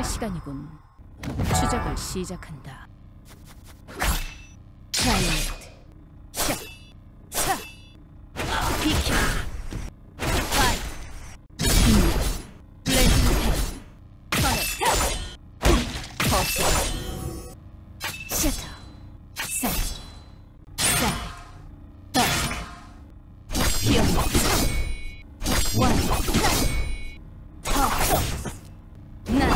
복수의 시간이군. 추적을 시작한다. 자이언트 샷! 차! 비켜! 파이트! 블렌딩 탭! 터널! 버스! 셔터! 사이드! 사이드! 버스크! 피어노! 원! 퍼스! 난!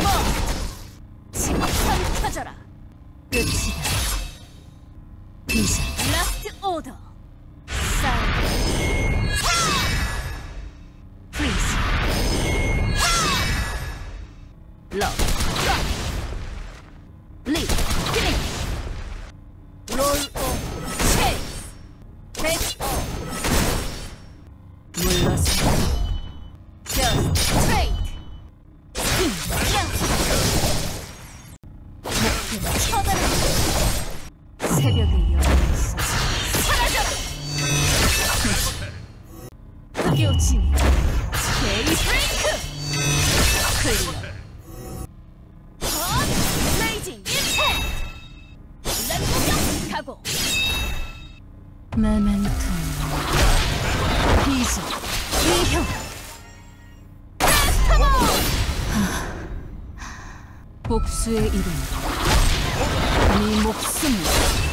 침상 터져라! 끝이다. 비전! 라스트 오더! 사이드! 프리즈! 러브! 리드! 피니쉬! 롤 오브! 체이스! 백 오브! 물러서! 저스트 트레이드! 목표를 쳐다라! 새벽의 영혼에서 사라져라! 흑요진 데이브레이크! 클리어! 블레이징 임팩트! 램공격 각오! 메멘토 비전 이형 페스타몬! 복수의 이름 네 목숨을